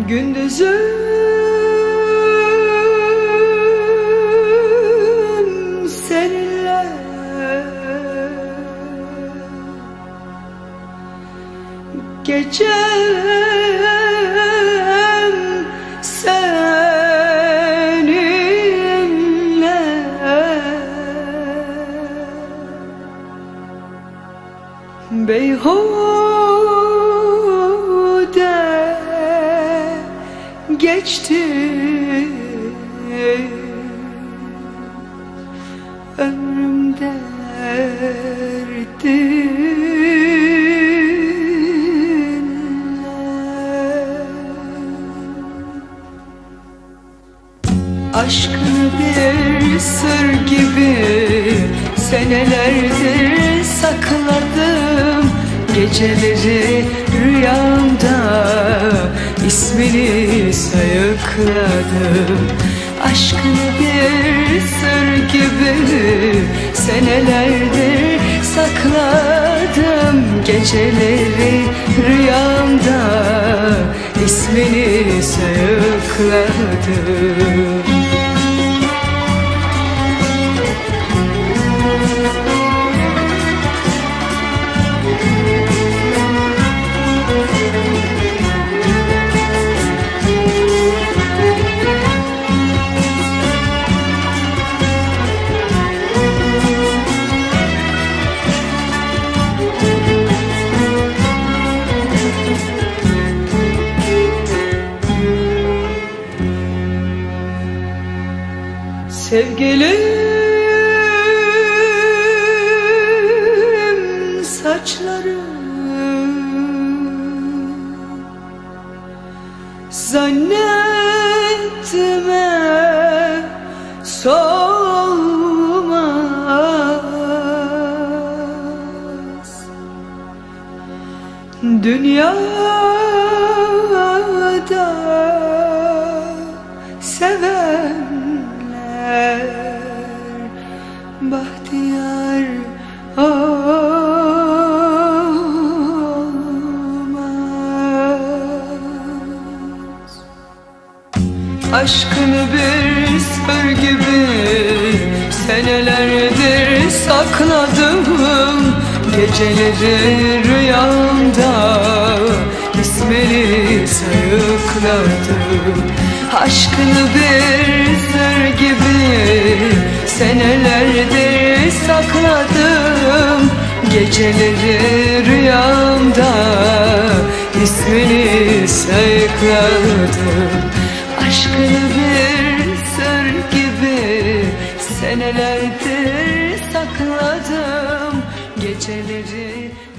Gündüzüm seninle, gecem seninle. Beyhude geçti ömrüm derdinle. Aşkını bir sır gibi senelerdir sakladım. Geceleri rüyamda ismini sayıkladım. Aşkını bir sır gibi senelerdir sakladım. Geceleri rüyamda ismini sayıkladım. Sevgilim saçları zannetme solmaz. Dünyada sevenler bahtiyar olmaz. Aşkını bir sır gibi senelerdir sakladım. Geceleri rüyamda ismini sayıkladım. Aşkını bir sır gibi senelerdir sakladım. Geceleri rüyamda ismini sayıkladım. Aşkını bir sır gibi senelerdir sakladım. Geceleri